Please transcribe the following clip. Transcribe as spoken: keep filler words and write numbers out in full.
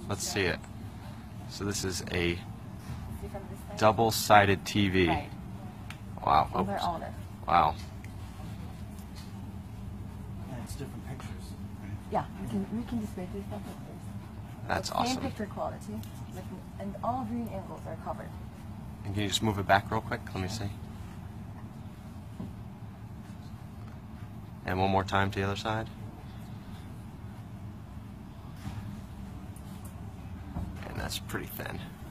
Let's see it. So this is a See from this side? double-sided T V. Right. Wow. Over Oops. all this. Wow. And it's different pictures. Right? Yeah, we can we can display three different pictures. That's Same awesome. picture quality, with, and all viewing angles are covered. And can you just move it back real quick? Let me see. And one more time to the other side. And that's pretty thin.